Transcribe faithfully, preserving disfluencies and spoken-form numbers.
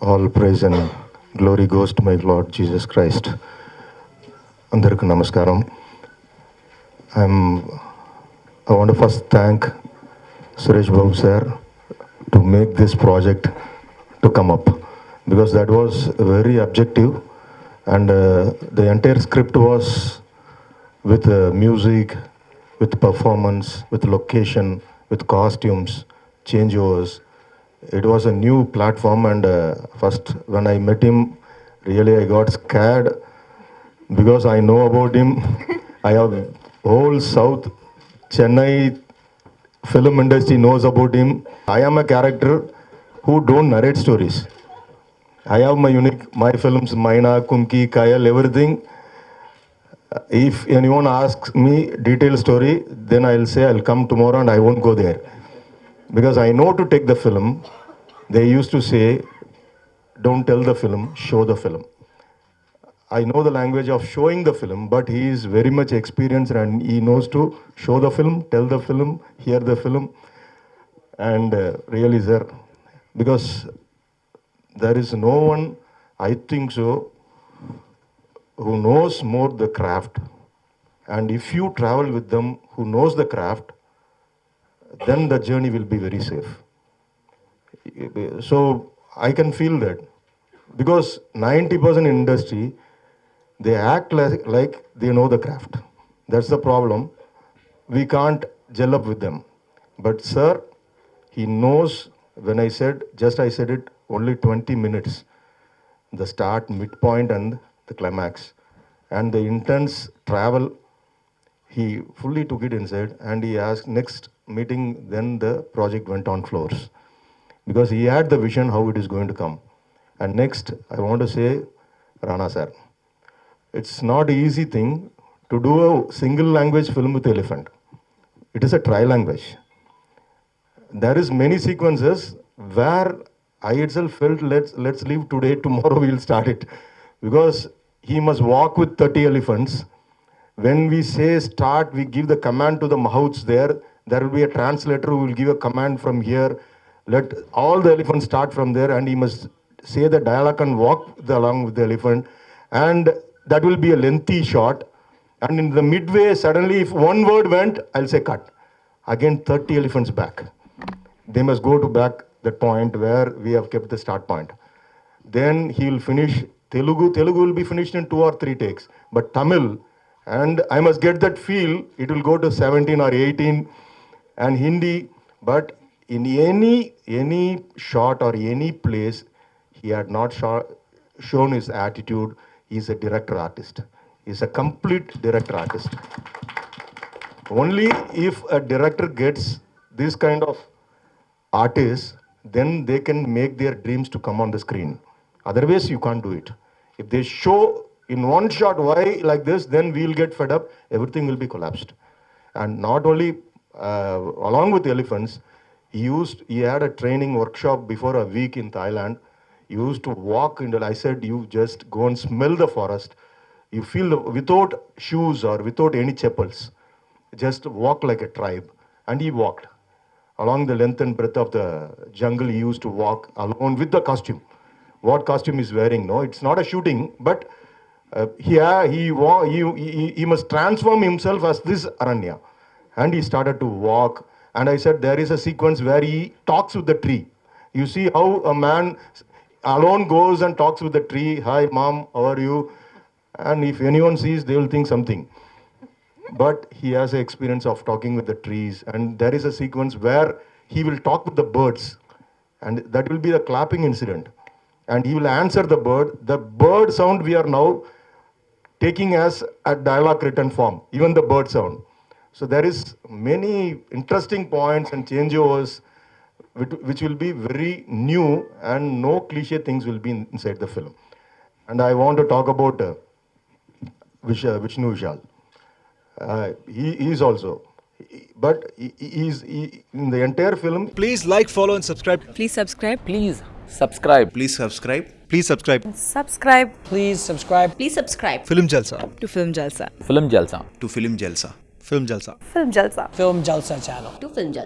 All praise and glory goes to my Lord Jesus Christ. Andarku namaskaram. I'm. I want to first thank Suresh Babu sir to make this project to come up, because that was very objective, and uh, the entire script was with uh, music, with performance, with location, with costumes, changeovers. It was a new platform, and uh, first when I met him, really I got scared, because I know about him. I have whole South Chennai film industry knows about him. I am a character who don't narrate stories. I have my unique, my films, Maina, Kumki, Kayal, everything. If anyone asks me detailed story, then I'll say I'll come tomorrow and I won't go there. Because I know to take the film. They used to say, don't tell the film, show the film. I know the language of showing the film, but he is very much experienced and he knows to show the film, tell the film, hear the film. And uh, really, sir, because there is no one, I think so, who knows more the craft. And if you travel with them who knows the craft, then the journey will be very safe. So I can feel that, because ninety percent industry, they act like, like they know the craft. That's the problem. We can't gel up with them. But sir, he knows. When I said, just I said it, only twenty minutes. The start, midpoint and the climax. And the intense travel, he fully took it inside, and he asked next meeting, then the project went on floors. Because he had the vision how it is going to come. And next, I want to say, Rana sir, it's not an easy thing to do a single language film with elephant. It is a tri-language. There is many sequences where I itself felt, let's, let's leave today, tomorrow we'll start it. Because he must walk with thirty elephants. When we say start, we give the command to the mahouts there. There will be a translator who will give a command from here. Let all the elephants start from there, and he must say the dialogue and walk the, along with the elephant. And that will be a lengthy shot. And in the midway, suddenly if one word went, I'll say cut. Again, thirty elephants back. They must go to back that point where we have kept the start point. Then he will finish Telugu. Telugu will be finished in two or three takes. But Tamil, and I must get that feel, it will go to seventeen or eighteen. And Hindi, but in any any shot or any place, he had not show, shown his attitude. He's a director artist. He's a complete director artist. Only if a director gets this kind of artists, then they can make their dreams to come on the screen. Otherwise, you can't do it. If they show in one shot why like this, then we'll get fed up. Everything will be collapsed. And not only uh, along with the elephants, he used, he had a training workshop before a week in Thailand. He used to walk into, I said, you just go and smell the forest. You feel the, without shoes or without any chappals. Just walk like a tribe. And he walked. Along the length and breadth of the jungle, he used to walk alone with the costume. What costume he's wearing, no? It's not a shooting, but uh, here he, he, he, he must transform himself as this Aranya. And he started to walk. And I said, there is a sequence where he talks with the tree. You see how a man alone goes and talks with the tree. Hi, mom, how are you? And if anyone sees, they will think something. But he has an experience of talking with the trees. And there is a sequence where he will talk with the birds. And that will be the clapping incident. And he will answer the bird. The bird sound we are now taking as a dialogue written form. Even the bird sound. So there is many interesting points and changeovers which, which will be very new, and no cliche things will be inside the film. And I want to talk about uh, Vish, uh, Vishnu Vishal. Uh, he, he is also, but he, he is he, in the entire film. Please like, follow and subscribe. Please subscribe. Please subscribe. Please subscribe. Please subscribe. Subscribe. Please subscribe. Please subscribe. Film Jalsa. To Film Jalsa. Film Jalsa. To Film Jalsa. Film Jalsa. Film Jalsa. Film Jalsa channel. To Film Jalsa.